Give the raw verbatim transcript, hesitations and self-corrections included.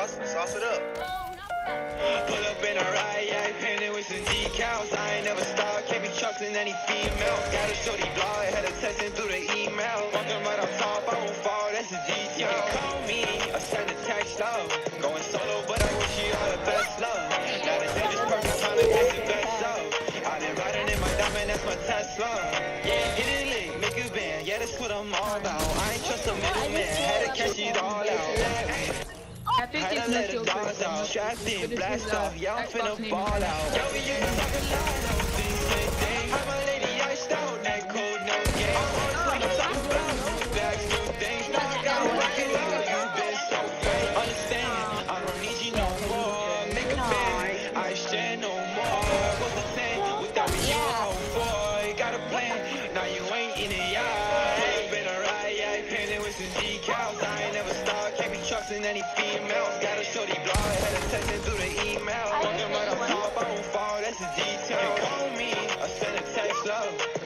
sauce, sauce it up. Pull up in a ride, yeah, painted with some decals. I ain't never stopped, can't be trusting any female. Got a shorty blog, had her texting through the email. Walking right on top, I won't fall, that's a detail. You can call me, I send a text love. Going solo, but I wish you all the best love. Now the day just perfect time to get the best of. I've been riding in my diamond, that's my Tesla. Yeah, hit it lit, make a band, yeah, that's what I'm all about. I ain't trust a middleman, had to cash it all out. I think Had it's to let not the dogs out, strapped in, blast off, yeah, I'm finna ball out. Yo, we used to talk a lot, no things, same thing. I'm a lady, iced out, neck cold, no game. I'm always wanna talk about new bags, new things. Now I gotta work it out, you been so fake. Understand, I don't need you no more. Make a band, I share no more. What's the thing, without me you a whole boy. Got a plan, now you ain't in the yard. Been a ride, yeah, painted with some decals. I ain't never stopped, can't be trusting any females. Got a shorty blog, had her texting through the email. Walking right on top, I won't fall, that's a detail. You can call me, I send a text love.